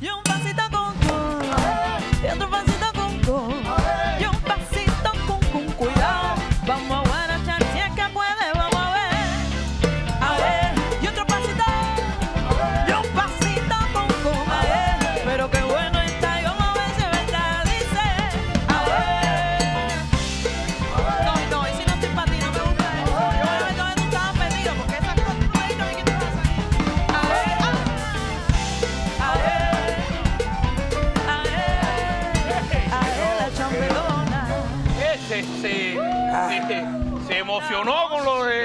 y un pasito con con, y otro pasito con con, y un pasito con cuidado. Vamos a guarachar si es que puede, vamos a ver, y otro pasito, y un pasito con, pero qué bueno está, y vamos a ver si es verdad, dice, no, y si no estoy para ti, no me gusta eso, yo voy a ver dónde tú estabas perdido, porque esas cosas tú me dices que tú vas a la chambelona. Se emocionó con lo de...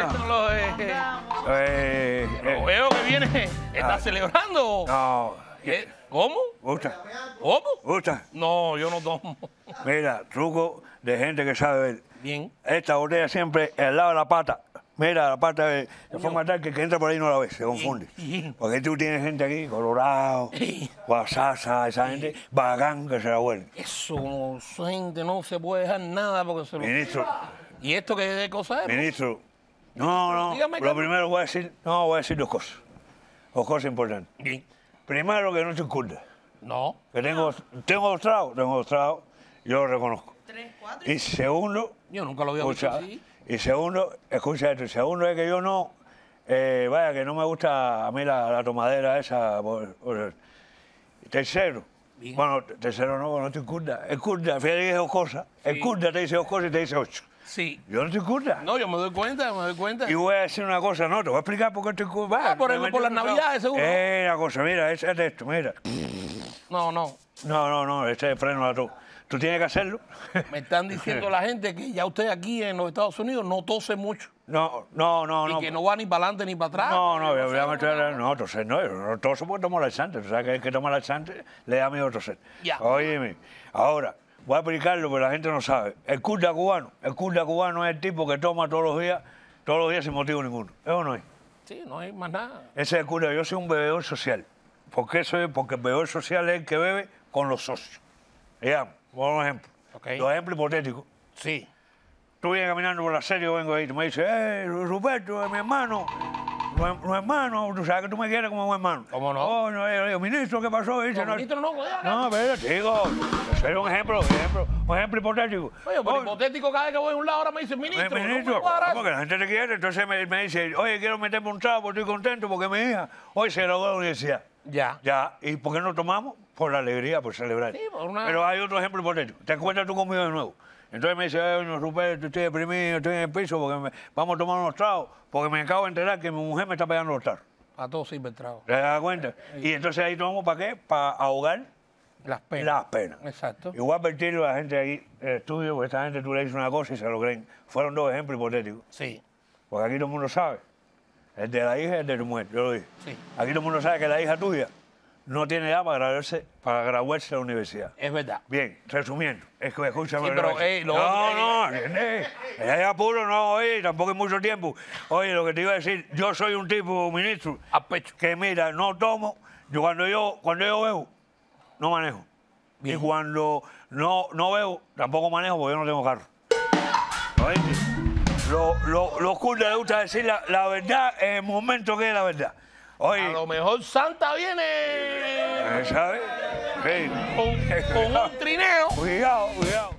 Lo veo que viene, está celebrando. No. ¿Cómo? ¿Gusta? ¿Cómo? ¿Gusta? No, yo no tomo. Mira, truco de gente que sabe ver. Bien. Esta botella siempre al lado de la pata. Mira, la pata de forma tal que el que entra por ahí no la ve, se confunde. Porque tú tienes gente aquí, Colorado, Guasasa, esa gente, Bagán, que se la huele. Eso, gente, no se puede dejar nada porque se lo... Ministro, ¿Y esto qué cosa es? ministro, no, Dígame, lo Carlos. primero voy a decir, voy a decir dos cosas importantes. Bien. Primero, que no te incurda. No. Que tengo dos tragos, yo lo reconozco. 3, 4. Y segundo, Yo nunca lo había visto escucha, así. y segundo, escucha esto, y segundo es que yo no, vaya, que no me gusta a mí la tomadera esa. Tercero, Bien. bueno, tercero no te incurda. El curda, fíjate que es dos cosas. El curda te dice dos cosas y te dice 8. Sí. Yo no te incurda. No, yo me doy cuenta. Y voy a decir una cosa, no, te voy a explicar por qué estoy incurda. por las Navidades, seguro. Una cosa, mira, es esto, mira. No. No, este es el freno a todo. Tú tienes que hacerlo. Me están diciendo la gente que ya usted aquí en los Estados Unidos no tose mucho. No. Y que no va ni para adelante ni para atrás. Toser no, yo no toso porque tomo laxante. Tú sabes que el que toma laxante le da miedo toser. Ya. Óyeme, ahora, voy a explicarlo porque la gente no sabe. El curda cubano es el tipo que toma todos los días sin motivo ninguno. ¿Eso no es? Sí, no hay más nada. Ese es el curda. Yo soy un bebedor social. ¿Por qué soy? Porque el bebedor social es el que bebe con los socios. Digamos, por un ejemplo. Ok. Los ejemplos hipotéticos. Sí. Tú vienes caminando por la serie, yo vengo ahí, tú me dices, Ruperto, es mi hermano, tú sabes que tú me quieres como un hermano. ¿Cómo no? Oh, no, ministro, ¿qué pasó? Dice, No, ministro, no, No, pero digo, ese es un ejemplo hipotético. Oye, pero hipotético, cada vez que voy a un lado ahora me dice ministro. Ministro, no cuadra eso. porque la gente te quiere, entonces me dice, oye, quiero meterme un trago, estoy contento porque mi hija hoy se graduó de la universidad. Ya. ¿Y por qué no tomamos? Por la alegría, por celebrar. Sí, por una... Pero hay otro ejemplo hipotético. Te encuentras tú conmigo de nuevo. Entonces me dice, no, Ruperto, estoy deprimido, estoy en el piso porque vamos a tomar unos tragos, porque me acabo de enterar que mi mujer me está pegando los tarros. A todos sirve el trago. ¿Te das cuenta? Y entonces ahí tomamos ¿para qué? Para ahogar Las penas. las penas. Exacto. Y voy a advertirle a la gente ahí en el estudio, porque esta gente tú le dices una cosa y se lo creen. Fueron dos ejemplos hipotéticos. Sí. Porque aquí todo el mundo sabe. El de la hija y el de tu mujer, yo lo dije. Sí. Aquí todo el mundo sabe que la hija tuya no tiene edad para graduarse de la universidad. Es verdad. Bien, resumiendo, es que escúchame. Sí, pero, hay apuro, no, oye, tampoco hay mucho tiempo. Oye, lo que te iba a decir, yo soy un tipo, ministro, A pecho. que mira, no tomo, cuando yo bebo, no manejo. Bien. Y cuando no bebo, tampoco manejo porque yo no tengo carro. ¿Oíste? Los curdas les gusta decir la verdad en el momento que es la verdad. Oye, A lo mejor Santa viene ¿sabes? Sí. con un trineo. Cuidado.